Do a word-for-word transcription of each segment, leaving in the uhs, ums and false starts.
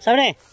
Sabi ni?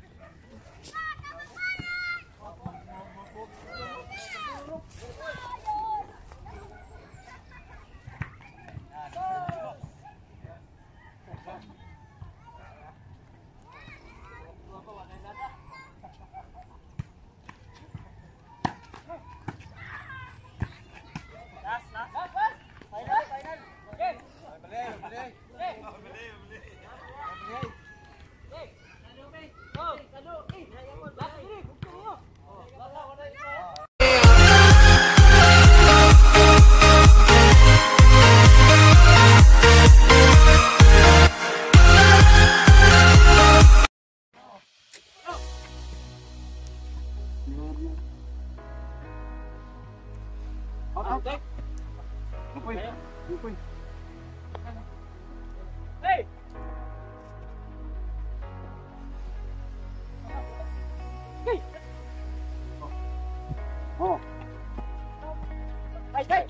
Hey! Hey! Oh. Hey, hey!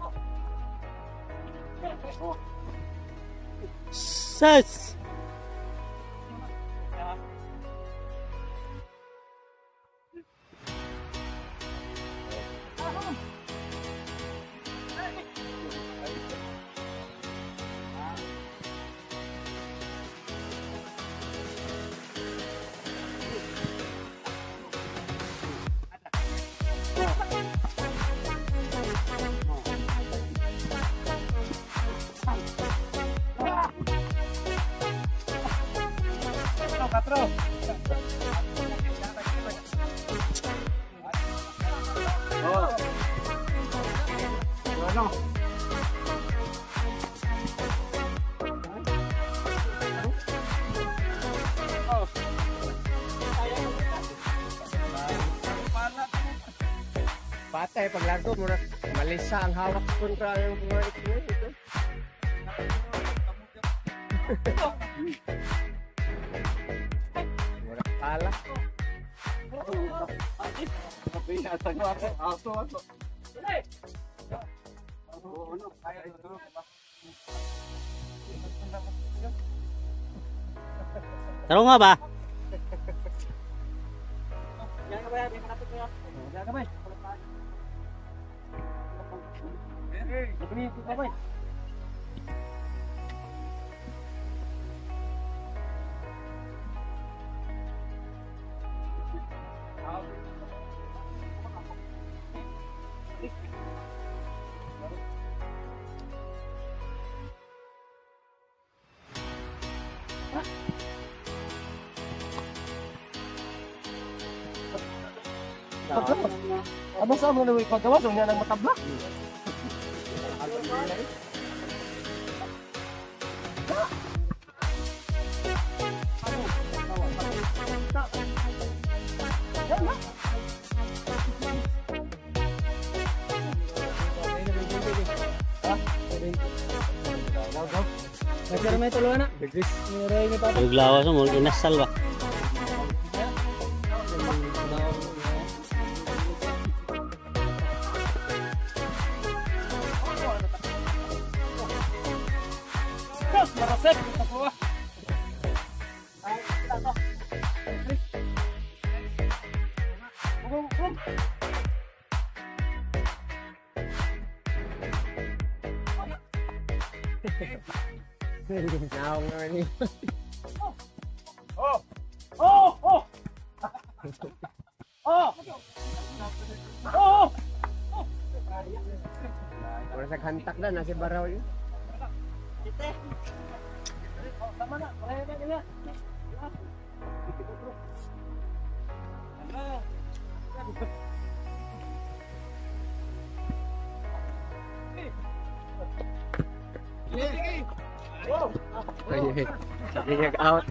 Oh. Sas! Katro. Oh. Ano? Oh. Patay paglago mura malisa ang hawak kontra yung mga ito. Mura pala. Pinasa ko ako. Aso aso. Dali. Oh, ano? Kaya ito. Taro nga ba? Yan ka ba yan? Yan ka ba? Hey, nabini ko ka ba? Ano sa mo na may paggawas ng yan ang matabla? May tulungan na. Naglawas mo, inasal ba? Marasek, tapuwa. Now already. Oh! Oh! Oh! Oh! Oh! Mura sa kantak na nasi baraw yun. Tama na, pareha na nila. Ayun. Sabi niya out.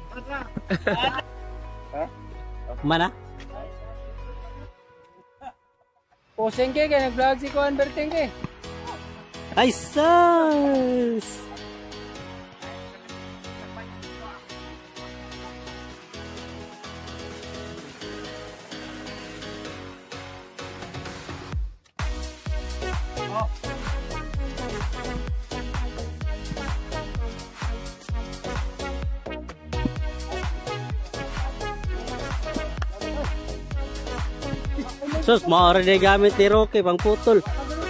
Mana? Poseng ke kaya nag-vlog si Kuan Berteng ke. Ay, sus! Sus, maori na gamit ni Roque pang putol.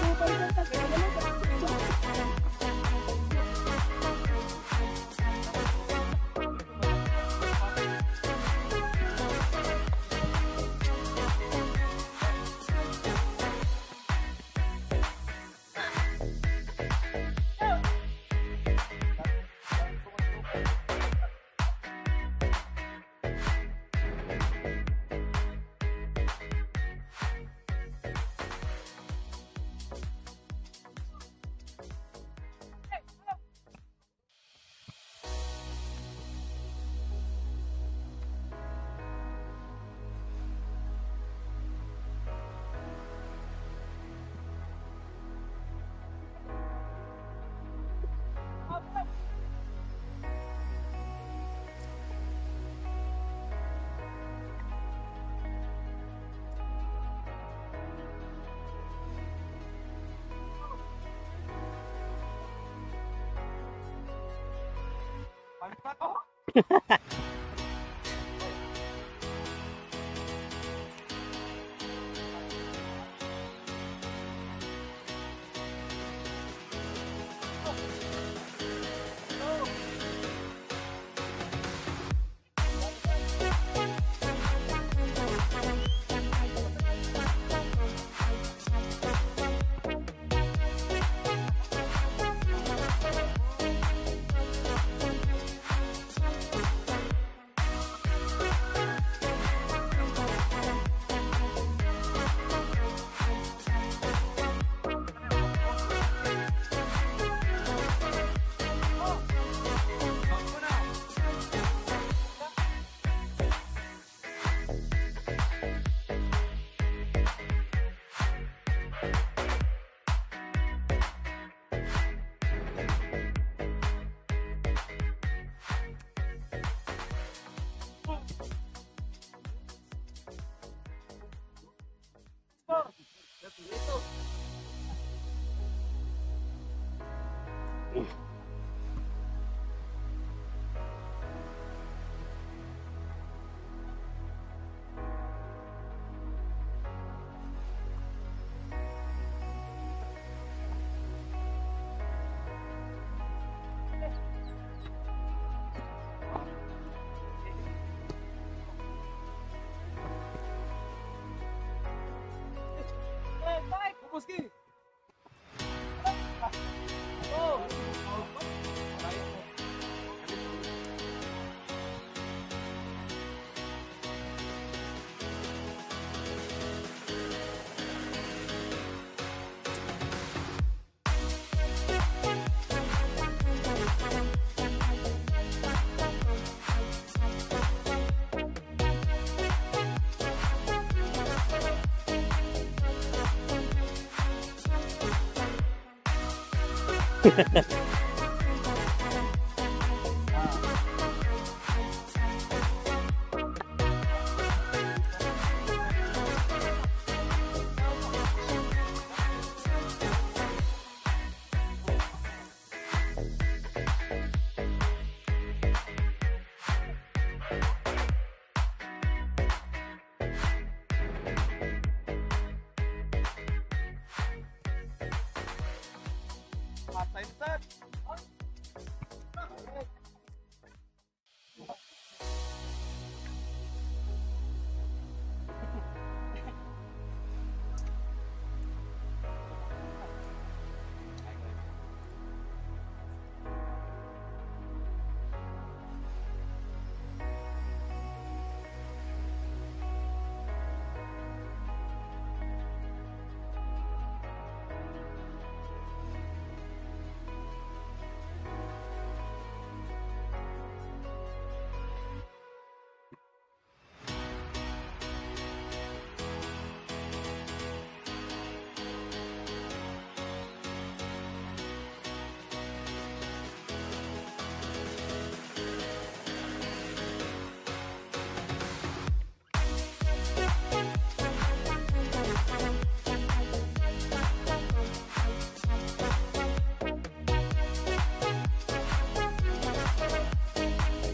Puski.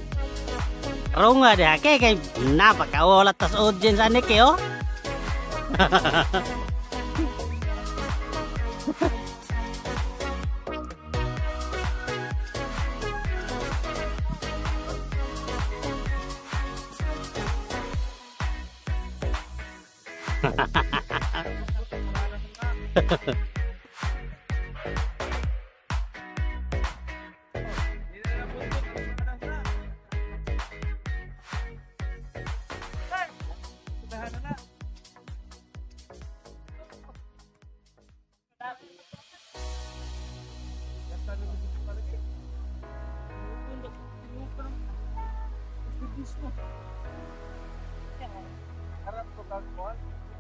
Runga deh, kayak kayak napa kau tas audiens ane keo? Harap ko kagkuhan.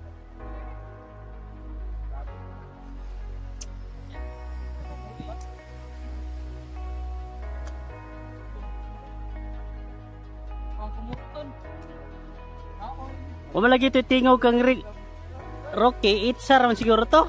O malagi ito tingaw kang ri Rocky, itsa raman siguro to.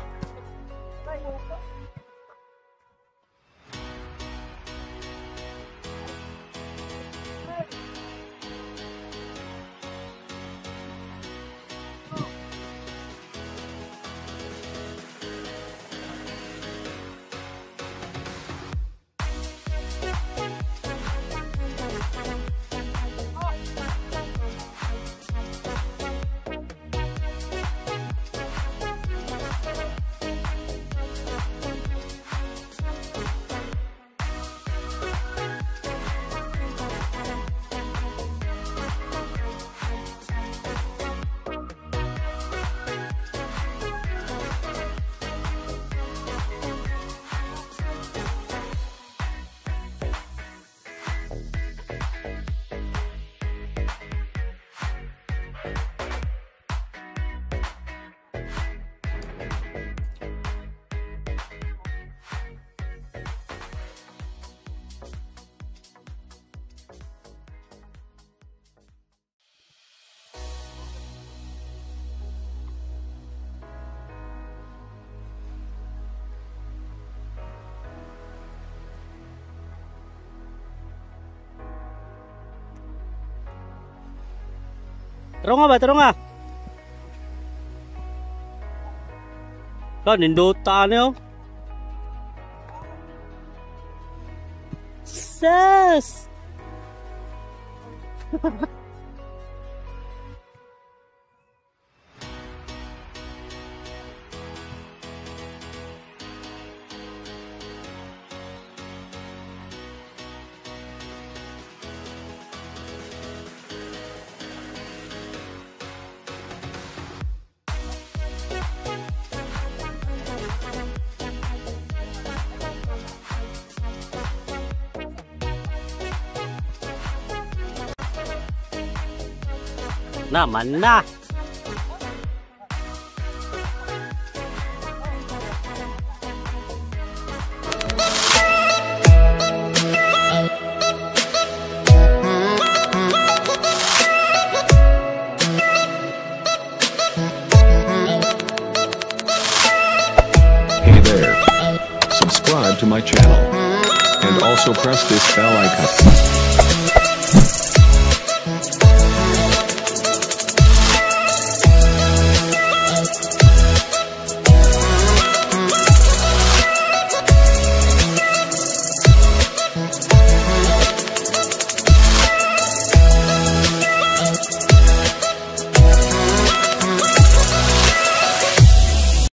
Taro nga ba? Taro nga. Kan, ninduta niyo. Sus! Naman na. Hey there. Subscribe to my channel. And also press this bell icon.